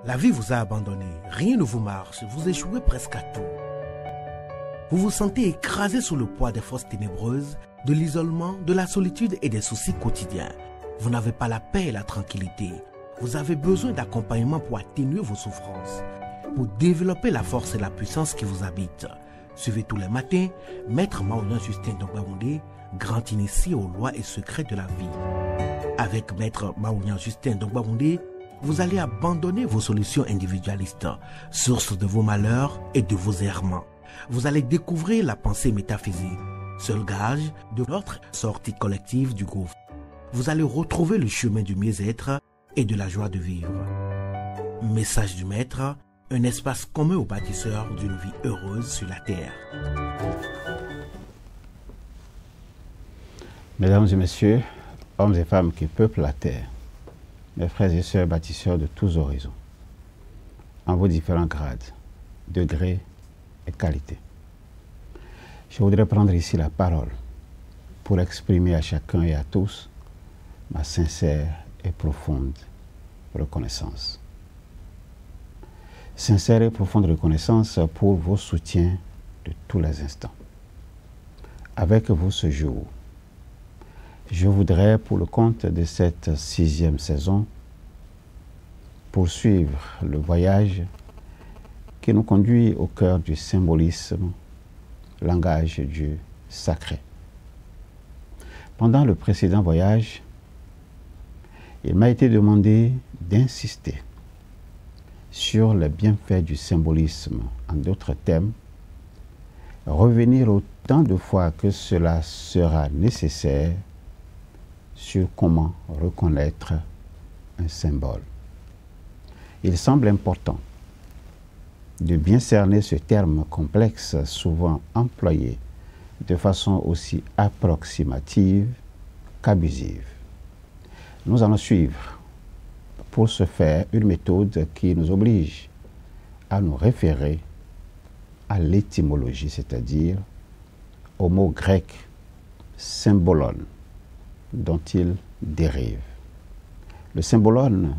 La vie vous a abandonné, rien ne vous marche, vous échouez presque à tout. Vous vous sentez écrasé sous le poids des forces ténébreuses, de l'isolement, de la solitude et des soucis quotidiens. Vous n'avez pas la paix et la tranquillité. Vous avez besoin d'accompagnement pour atténuer vos souffrances, pour développer la force et la puissance qui vous habitent. Suivez tous les matins Maître Maoulian Justin Dongbaoundé, grand initié aux lois et secrets de la vie. Avec Maître Maoulian Justin Dongbaoundé, vous allez abandonner vos solutions individualistes, source de vos malheurs et de vos errements. Vous allez découvrir la pensée métaphysique, seul gage de notre sortie collective du gouffre. Vous allez retrouver le chemin du mieux-être et de la joie de vivre. Message du Maître, un espace commun aux bâtisseurs d'une vie heureuse sur la terre. Mesdames et messieurs, hommes et femmes qui peuplent la terre, mes frères et sœurs bâtisseurs de tous horizons, en vos différents grades, degrés et qualités. Je voudrais prendre ici la parole pour exprimer à chacun et à tous ma sincère et profonde reconnaissance. Sincère et profonde reconnaissance pour vos soutiens de tous les instants. Avec vous ce jour, je voudrais, pour le compte de cette 6e saison, poursuivre le voyage qui nous conduit au cœur du symbolisme, langage de Dieu sacré. Pendant le précédent voyage, il m'a été demandé d'insister sur les bienfaits du symbolisme, en d'autres termes, revenir autant de fois que cela sera nécessaire sur comment reconnaître un symbole. Il semble important de bien cerner ce terme complexe, souvent employé de façon aussi approximative qu'abusive. Nous allons suivre, pour ce faire, une méthode qui nous oblige à nous référer à l'étymologie, c'est-à-dire au mot grec symbolon, dont il dérive. Le symbolon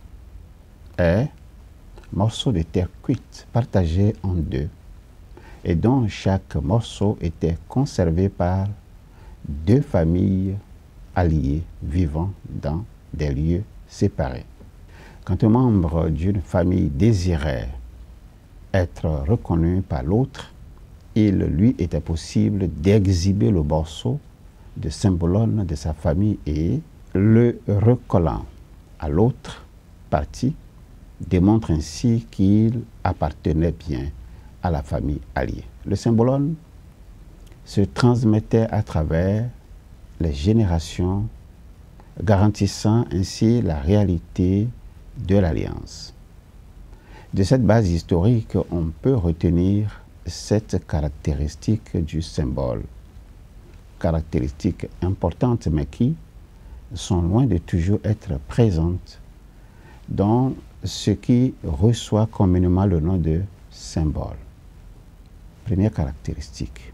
est morceau de terre cuite partagé en deux et dont chaque morceau était conservé par deux familles alliées vivant dans des lieux séparés. Quand un membre d'une famille désirait être reconnu par l'autre, il lui était possible d'exhiber le morceau de symbolon de sa famille et, le recollant à l'autre partie, démontre ainsi qu'il appartenait bien à la famille alliée. Le symbolon se transmettait à travers les générations, garantissant ainsi la réalité de l'alliance. De cette base historique, on peut retenir cette caractéristique du symbole, caractéristiques importantes mais qui sont loin de toujours être présentes dans ce qui reçoit communément le nom de symbole. Première caractéristique.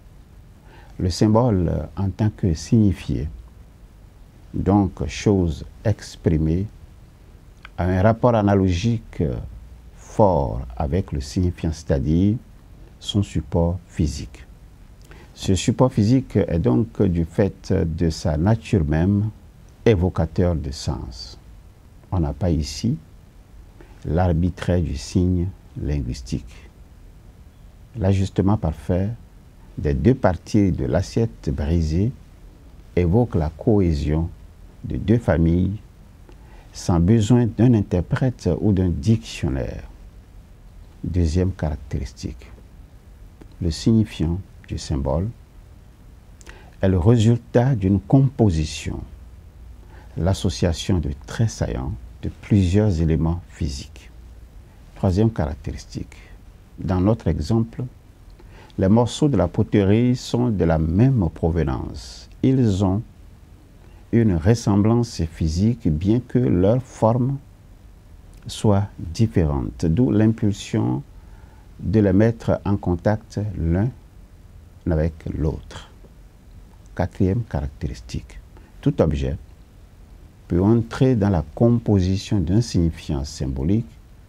Le symbole en tant que signifié, donc chose exprimée, a un rapport analogique fort avec le signifiant, c'est-à-dire son support physique. Ce support physique est donc, du fait de sa nature même, évocateur de sens. On n'a pas ici l'arbitraire du signe linguistique. L'ajustement parfait des deux parties de l'assiette brisée évoque la cohésion de deux familles sans besoin d'un interprète ou d'un dictionnaire. Deuxième caractéristique. Le signifiant du symbole est le résultat d'une composition, l'association de traits saillants de plusieurs éléments physiques. Troisième caractéristique. Dans notre exemple, les morceaux de la poterie sont de la même provenance. Ils ont une ressemblance physique bien que leur forme soit différente, d'où l'impulsion de les mettre en contact l'un avec l'autre. Quatrième caractéristique. Tout objet peut entrer dans la composition d'un signifiant symbolique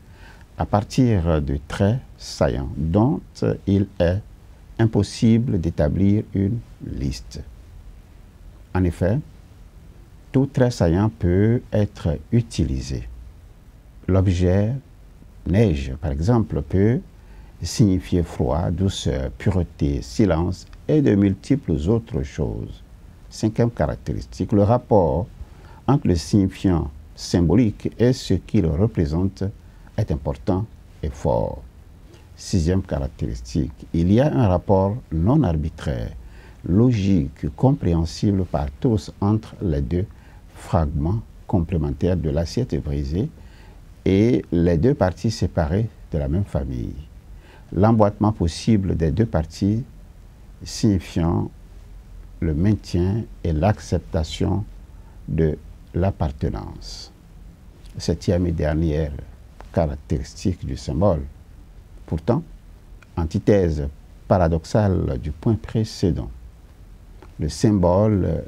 à partir de traits saillants dont il est impossible d'établir une liste. En effet, tout trait saillant peut être utilisé. L'objet neige, par exemple, peut signifier froid, douceur, pureté, silence et de multiples autres choses. Cinquième caractéristique, le rapport entre le signifiant symbolique et ce qu'il représente est important et fort. Sixième caractéristique, il y a un rapport non arbitraire, logique, compréhensible par tous entre les deux fragments complémentaires de l'assiette brisée et les deux parties séparées de la même famille. L'emboîtement possible des deux parties signifiant le maintien et l'acceptation de l'appartenance. Septième et dernière caractéristique du symbole. Pourtant, antithèse paradoxale du point précédent, le symbole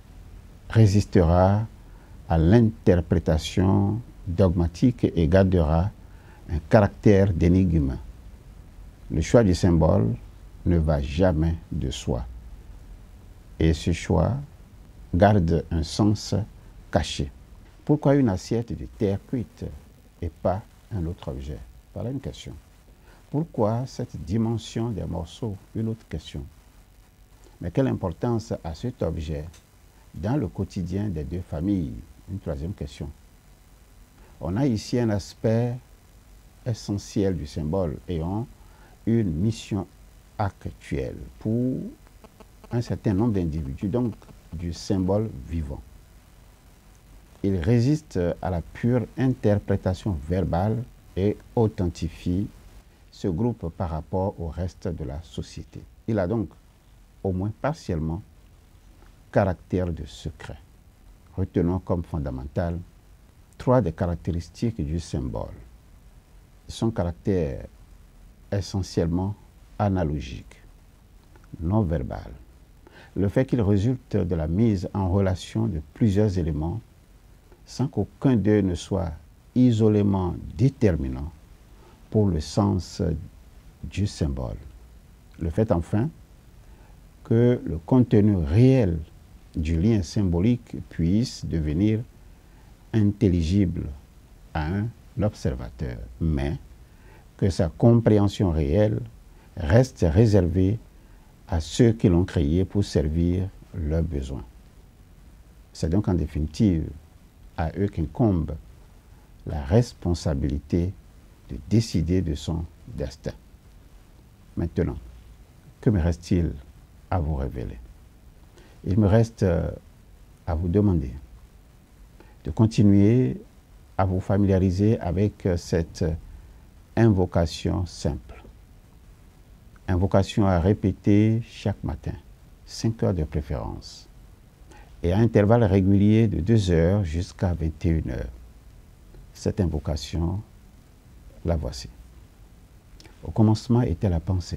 résistera à l'interprétation dogmatique et gardera un caractère d'énigme. Le choix du symbole ne va jamais de soi. Et ce choix garde un sens caché. Pourquoi une assiette de terre cuite et pas un autre objet? Voilà une question. Pourquoi cette dimension des morceaux? Une autre question. Mais quelle importance a cet objet dans le quotidien des deux familles? Une troisième question. On a ici un aspect essentiel du symbole ayant une mission actuelle pour un certain nombre d'individus, donc du symbole vivant. Il résiste à la pure interprétation verbale et authentifie ce groupe par rapport au reste de la société. Il a donc, au moins partiellement, caractère de secret. Retenons comme fondamental trois des caractéristiques du symbole. Son caractère essentiellement analogique, non verbal. Le fait qu'il résulte de la mise en relation de plusieurs éléments sans qu'aucun d'eux ne soit isolément déterminant pour le sens du symbole. Le fait enfin que le contenu réel du lien symbolique puisse devenir intelligible à un observateur, mais que sa compréhension réelle reste réservée à ceux qui l'ont créé pour servir leurs besoins. C'est donc en définitive à eux qu'incombe la responsabilité de décider de son destin. Maintenant, que me reste-t-il à vous révéler? Il me reste à vous demander de continuer à vous familiariser avec cette invocation simple. Invocation à répéter chaque matin, 5 heures de préférence, et à intervalles réguliers de 2 heures jusqu'à 21 heures. Cette invocation, la voici. Au commencement était la pensée.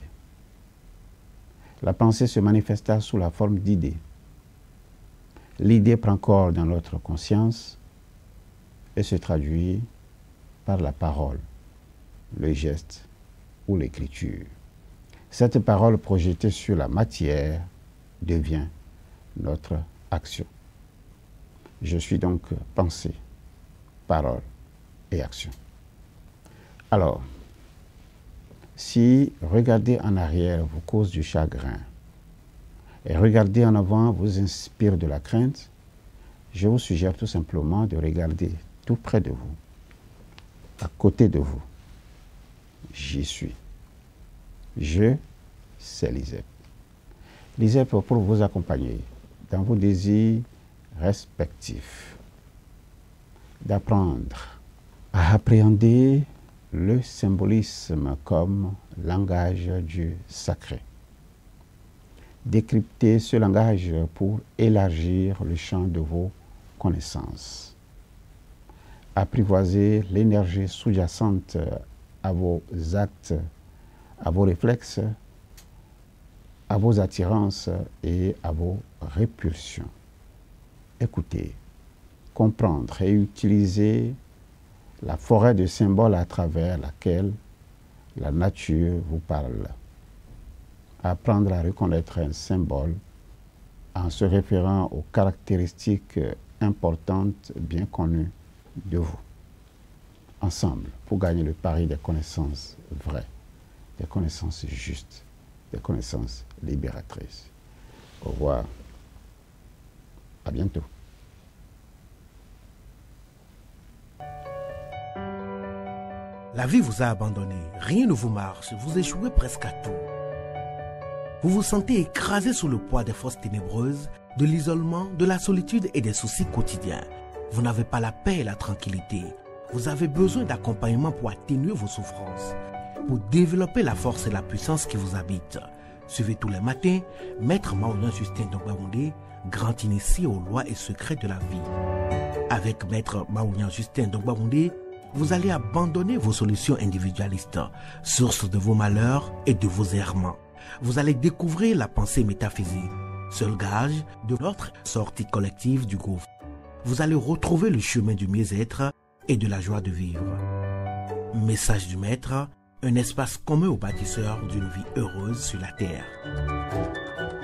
La pensée se manifesta sous la forme d'idées. L'idée prend corps dans notre conscience et se traduit par la parole, le geste ou l'écriture. Cette parole projetée sur la matière devient notre action. Je suis donc pensée, parole et action. Alors, si regarder en arrière vous cause du chagrin et regarder en avant vous inspire de la crainte, je vous suggère tout simplement de regarder tout près de vous, à côté de vous. J'y suis. Je, c'est Lisep. Lisep pour vous accompagner dans vos désirs respectifs, d'apprendre à appréhender le symbolisme comme langage du sacré. Décrypter ce langage pour élargir le champ de vos connaissances. Apprivoiser l'énergie sous-jacente à vos actes, à vos réflexes, à vos attirances et à vos répulsions. Écoutez, comprendre et utiliser la forêt de symboles à travers laquelle la nature vous parle. Apprendre à reconnaître un symbole en se référant aux caractéristiques importantes bien connues de vous. Ensemble, pour gagner le pari des connaissances vraies, des connaissances justes, des connaissances libératrices. Au revoir. À bientôt. La vie vous a abandonné, rien ne vous marche, vous échouez presque à tout. Vous vous sentez écrasé sous le poids des forces ténébreuses, de l'isolement, de la solitude et des soucis quotidiens. Vous n'avez pas la paix et la tranquillité. Vous avez besoin d'accompagnement pour atténuer vos souffrances, pour développer la force et la puissance qui vous habitent. Suivez tous les matins Maître Maoulian Justin Dongbaoundé, grand initié aux lois et secrets de la vie. Avec Maître Maoulian Justin Dongbaoundé, vous allez abandonner vos solutions individualistes, source de vos malheurs et de vos errements. Vous allez découvrir la pensée métaphysique, seul gage de votre sortie collective du gouffre. Vous allez retrouver le chemin du mieux-être et de la joie de vivre. Message du Maître, un espace commun aux bâtisseurs d'une vie heureuse sur la terre.